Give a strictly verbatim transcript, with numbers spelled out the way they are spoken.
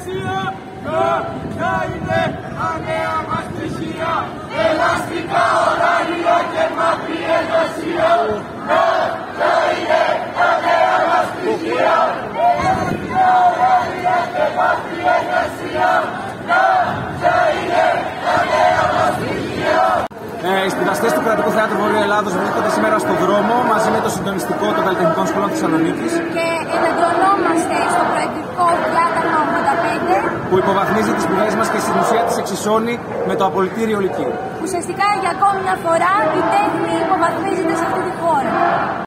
εργασία, να, να είναι τα νέα μας πτυχία. Ελαστικά ωράρια και μακρύ εργασία, να, να είναι τα νέα μας πτυχία. Ελαστικά ωράρια και μακρύ εργασία, να, να είναι τα νέα μας πτυχία. Ε, οι σπουδαστές του Κρατικού Θεάτρου Βορείου Ελλάδος βρίσκονται σήμερα στον δρόμο μαζί με το συντονιστικό των καλλιτεχνικών σχολών Θεσσαλονίκης και εναντιονόμαστε στο προεκλογικό διάταγμα ογδόντα πέντε που υποβαθμίζει τις σπουδές μας και στην ουσία τις εξισώνει με το απολυτήριο Λυκείου. Ουσιαστικά για ακόμη μια φορά η τέχνη υποβαθμίζεται σε αυτή τη χώρα.